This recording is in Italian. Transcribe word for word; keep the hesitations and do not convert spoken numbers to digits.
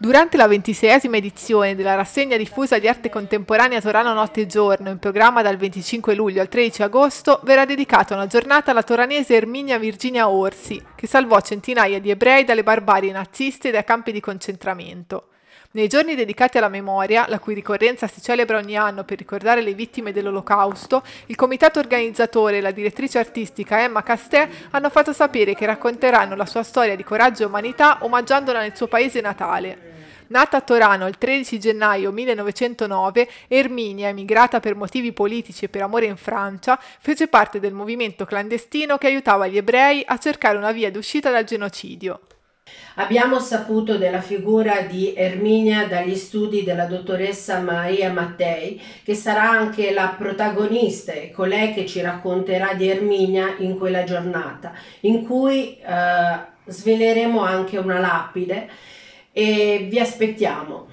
Durante la ventiseiesima edizione della rassegna diffusa di arte contemporanea Torano Notte e Giorno, in programma dal venticinque luglio al tredici agosto, verrà dedicata una giornata alla toranese Erminia Virginia Orsi, che salvò centinaia di ebrei dalle barbarie naziste e dai campi di concentramento. Nei giorni dedicati alla memoria, la cui ricorrenza si celebra ogni anno per ricordare le vittime dell'Olocausto, il comitato organizzatore e la direttrice artistica Emma Castè hanno fatto sapere che racconteranno la sua storia di coraggio e umanità omaggiandola nel suo paese natale. Nata a Torano il tredici gennaio millenovecentonove, Erminia, emigrata per motivi politici e per amore in Francia, fece parte del movimento clandestino che aiutava gli ebrei a cercare una via d'uscita dal genocidio. Abbiamo saputo della figura di Erminia dagli studi della dottoressa Maria Mattei, che sarà anche la protagonista e colei che ci racconterà di Erminia in quella giornata, in cui eh, sveleremo anche una lapide e vi aspettiamo.